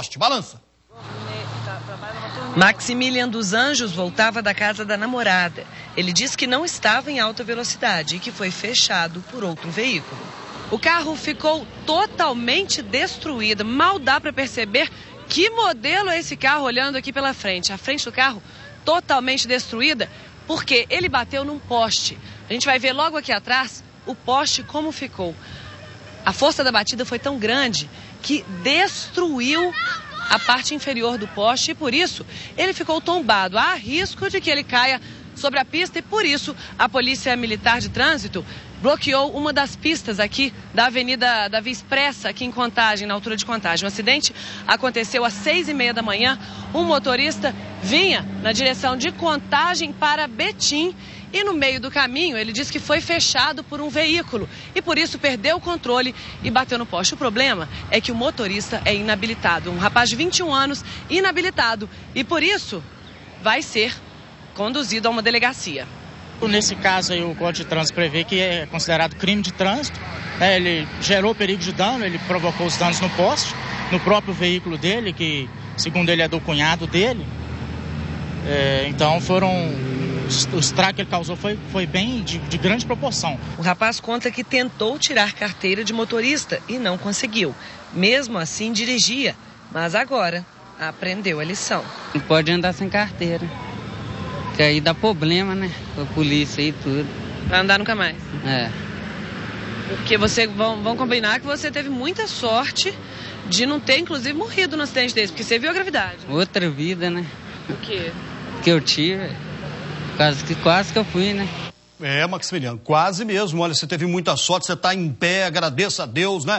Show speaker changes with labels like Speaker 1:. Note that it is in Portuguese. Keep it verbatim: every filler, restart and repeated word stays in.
Speaker 1: poste. Balança.
Speaker 2: Maximilian dos Anjos voltava da casa da namorada. Ele disse que não estava em alta velocidade e que foi fechado por outro veículo. O carro ficou totalmente destruído. Mal dá para perceber que modelo é esse carro olhando aqui pela frente. A frente do carro totalmente destruída porque ele bateu num poste. A gente vai ver logo aqui atrás o poste como ficou. A força da batida foi tão grande que destruiu a parte inferior do poste e por isso ele ficou tombado. Há risco de que ele caia sobre a pista e por isso a Polícia Militar de Trânsito bloqueou uma das pistas aqui da Avenida da Via Expressa, aqui em Contagem, na altura de Contagem. O acidente aconteceu às seis e meia da manhã. Um motorista vinha na direção de Contagem para Betim e no meio do caminho ele disse que foi fechado por um veículo e por isso perdeu o controle e bateu no poste. O problema é que o motorista é inabilitado, um rapaz de vinte e um anos inabilitado e por isso vai ser conduzido a uma delegacia.
Speaker 3: Nesse caso aí o Código de Trânsito prevê que é considerado crime de trânsito, né? Ele gerou perigo de dano, ele provocou os danos no poste, no próprio veículo dele, que segundo ele é do cunhado dele, é, então foram, o estrago que ele causou foi, foi bem de, de grande proporção.
Speaker 2: O rapaz conta que tentou tirar carteira de motorista e não conseguiu, mesmo assim dirigia, mas agora aprendeu a lição.
Speaker 4: Não pode andar sem carteira. Que aí dá problema, né? Com a polícia e tudo.
Speaker 2: Vai andar nunca mais?
Speaker 4: É.
Speaker 2: Porque você, vão, vão combinar que você teve muita sorte de não ter, inclusive, morrido no acidente desse, porque você viu a gravidade.
Speaker 4: Outra vida, né?
Speaker 2: O quê?
Speaker 4: Que eu tive, quase que, quase que eu fui, né?
Speaker 1: É, Maximiliano, quase mesmo. Olha, você teve muita sorte, você está em pé, agradeça a Deus, né?